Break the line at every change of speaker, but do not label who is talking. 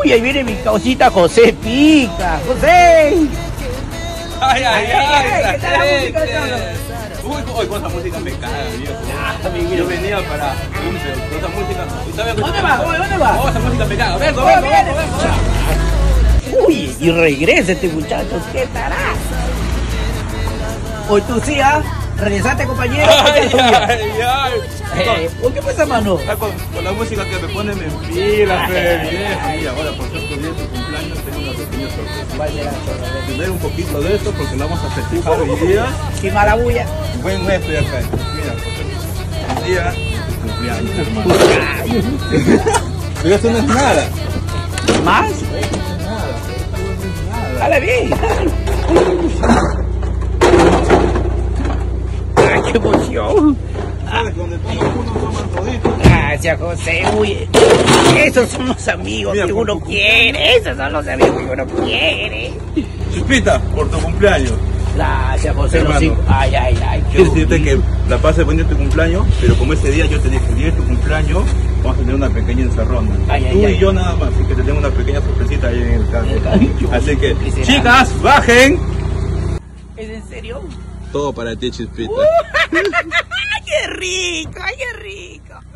Uy, ahí viene mi causita José Pica. ¡José!
Ay,
¿qué tal la música de todos?
Uy, con esa música me caga, viejo.
Amiguito.
Yo venía para con esa música.
¿Dónde va? ¿Dónde va?
Oh, esa música me caga. Vengo.
Uy, y regresa este muchacho, ¿qué tará? Hoy tú sí, ¿ah? ¿Regresaste, compañero?
Ay.
¿Por qué fue esa mano?
Con la música que me pone me enfila, viejo. Y ahora, por cierto, día de tu cumpleaños, tengo una pequeña sorpresa. Primero un poquito de esto porque lo vamos a festejar hoy día.
Sin marabulla.
Buen gesto ya acá. Mira, el día de tu cumpleaños, hermano. Pero eso no es nada.
¿Más? ¡Dale bien! ¡Ay, qué emoción!
¿Sabes? Donde toma uno, toman todito.
Gracias, José. Uy, esos son los amigos
Mira,
que uno
por tu
quiere. Esos son los amigos que uno quiere.
Chispita, por tu cumpleaños.
Gracias, José.
Hermano.
Ay.
Quiero decirte que la pases buen día de tu cumpleaños, pero como ese día yo te dije, el día de tu cumpleaños, vamos a tener una pequeña encerrona. Tú y yo nada más, así que te tengo una pequeña sorpresita ahí en el carro. Así que, chicas, bajen.
¿Es en serio?
Todo para ti, Chispita.
¡Qué rico! ¡Qué rico!